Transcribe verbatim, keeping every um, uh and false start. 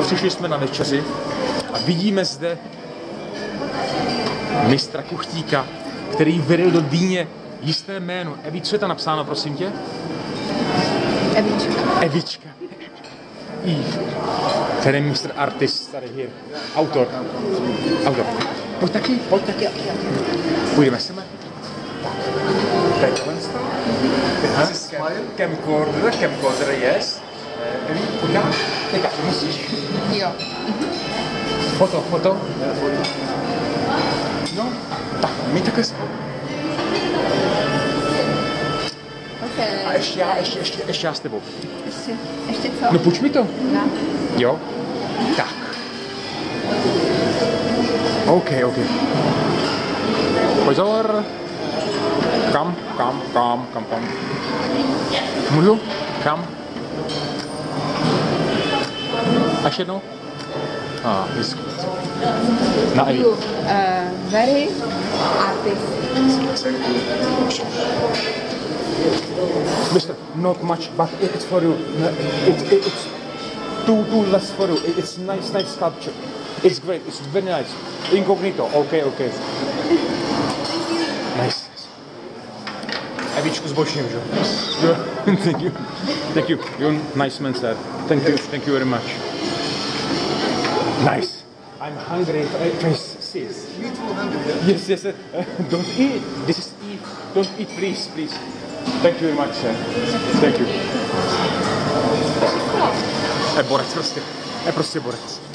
přišli jsme na večeři a vidíme zde mistra kuchtíka, který vyril do dýně jisté jméno. Evi, co je tam napsáno, prosím tě? Evička. Evička. Eve. Tady mistr artist, tady here. Autor. Autor. Pojď taky, pojď taky. Půjdeme sem. Tak. Tady tohle stav. This is camcorder, camcorder, yes. Evi, pojď tam. Teďka, musíš. Jo. Foto, foto. No, tak, my takhle spolu. Okay. A ještě já, ještě, ještě, ještě já s tebou. Ještě, ještě co? No půjč mi to. No. Jo? Tak. OK, OK. Pozor. Kam, kam, kam, kam, kam. Můžu? Kam? A ještě jednou? Ah, it's good. Na Evi. You, uh, very artist. Mister, not much, but it's for you. It, it, it's too, too less for you. It's nice, nice sculpture. It's great. It's very nice. Incognito. Okay, okay. Nice. Evičku zbočím, že? Thank you. Thank you. You're a nice man, sir. Thank you. Thank you very much. Nice. I'm hungry. If I see it. Yes, yes. Uh, don't eat. This is Eve. Don't eat, please, please. Thank you very much, sir. Thank you. Je borec prostě. Je prostě borec.